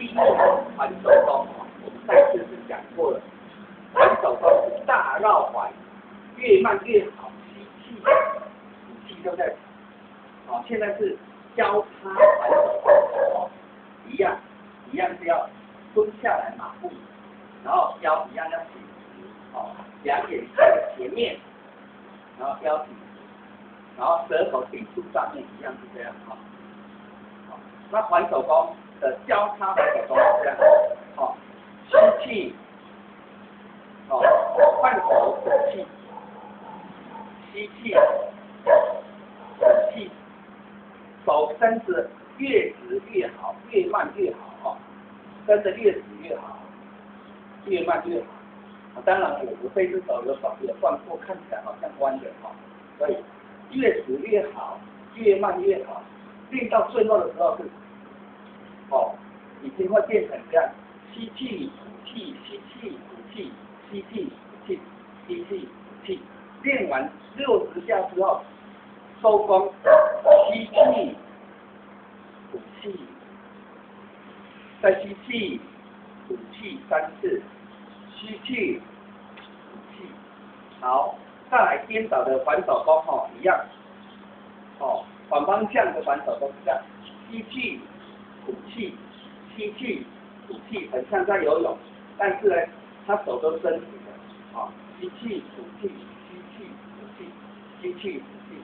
第一环手功，我们上次是讲过了，环手功是大绕环，越慢越好，吸气，吐气，对不对？好，现在是交叉环手功，哦，一样是要蹲下来马步，然后腰一样要挺直，哦，两眼看前面，然后腰挺直，然后舌头顶住上面，一样是这样，哈。那环手功的交叉环手功是这样，哦，吸气，哦，换手吐气，吸气，吐气，手伸直越直越好，越慢越好，哦，伸得越直越好，越慢越好。当然我这只手有断过，看起来好像弯的，哈，所以越直越好，越慢越好。练到最后的时候是，哦，已经会变成这样，吸气吐气，吸气吐气，吸气吐气，吸气吐气。练完60下之后，收工，吸气吐气，再吸气吐气3次，吸气吐气。好，再来颠倒的环手功，哦，一样，哦。反方向的环手都是这样，吸气、吐气、吸气、吐气，很像在游泳，但是呢，他手都伸直的，啊，吸气、吐气、吸气、吐气、吸气、吐气。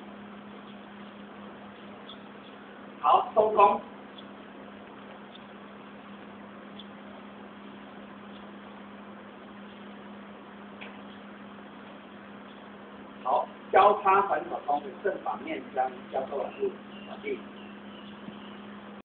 好，收工。好，交叉环手功的正反面将交错完毕。